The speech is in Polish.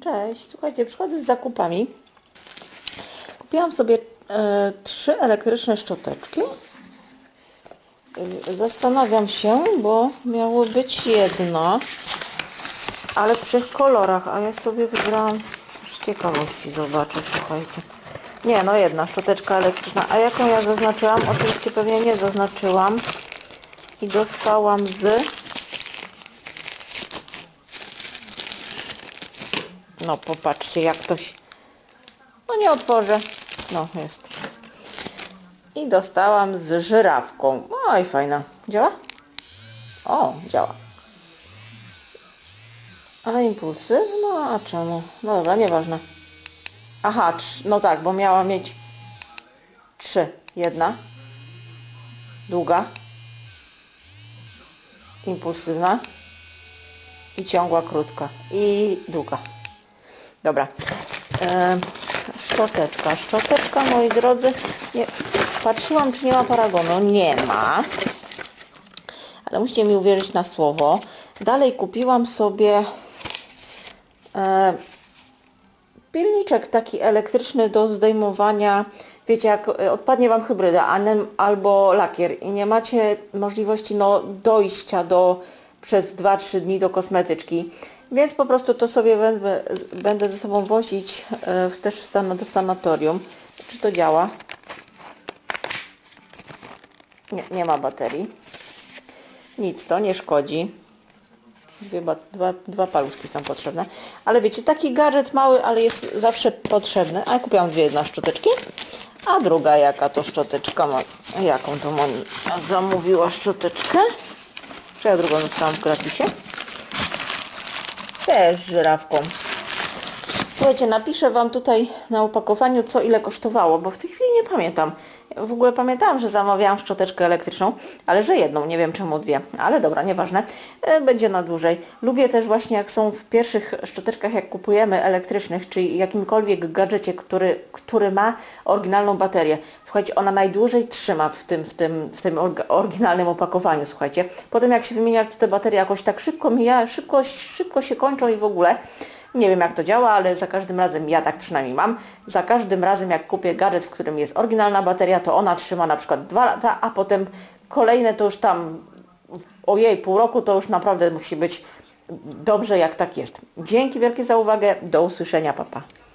Cześć, słuchajcie, przychodzę z zakupami. Kupiłam sobie 3 elektryczne szczoteczki. Zastanawiam się, bo miało być jedna, ale w 3 kolorach, a ja sobie wybrałam, z ciekawości zobaczę, słuchajcie. Nie, no jedna szczoteczka elektryczna, a jaką ja zaznaczyłam? Oczywiście pewnie nie zaznaczyłam i dostałam z... No popatrzcie, jak ktoś... No nie otworzę. No jest. I dostałam z żyrawką. Oj, fajna. Działa? O, działa. A impulsywna? A czemu? No dobra, nieważne. Aha, no tak, bo miała mieć 3. Jedna. Długa. Impulsywna. I ciągła, krótka. I długa. Dobra. Szczoteczka, moi drodzy. Nie, patrzyłam, czy nie ma paragonu. Nie ma. Ale musicie mi uwierzyć na słowo. Dalej kupiłam sobie pilniczek taki elektryczny do zdejmowania. Wiecie, jak odpadnie Wam hybryda albo lakier i nie macie możliwości dojścia przez 2-3 dni do kosmetyczki. Więc po prostu to sobie będę ze sobą wozić też do sanatorium. Czy to działa? Nie ma baterii. Nic to nie szkodzi. Dwa paluszki są potrzebne. Ale wiecie, taki gadżet mały, ale jest zawsze potrzebny. A ja kupiłam 2 jedna szczoteczki. A druga jaka to szczoteczka? Jaką to Monika zamówiła szczoteczkę? Czy ja drugą dostałam w gratisie? Też z żyrawką. Słuchajcie, napiszę Wam tutaj na opakowaniu, co ile kosztowało, bo w tej chwili nie pamiętam. W ogóle pamiętałam, że zamawiałam szczoteczkę elektryczną, ale że jedną, nie wiem czemu 2. Ale dobra, nieważne. Będzie na dłużej. Lubię też właśnie, jak są w pierwszych szczoteczkach, jak kupujemy elektrycznych, czy jakimkolwiek gadżecie, który ma oryginalną baterię. Słuchajcie, ona najdłużej trzyma w tym oryginalnym opakowaniu, słuchajcie. Potem jak się wymienia, to te baterie jakoś tak szybko mija, szybko się kończą i w ogóle... Nie wiem, jak to działa, ale za każdym razem, ja tak przynajmniej mam, za każdym razem jak kupię gadżet, w którym jest oryginalna bateria, to ona trzyma na przykład 2 lata, a potem kolejne to już tam, ojej, pół roku to już naprawdę musi być dobrze, jak tak jest. Dzięki wielkie za uwagę, do usłyszenia, pa pa.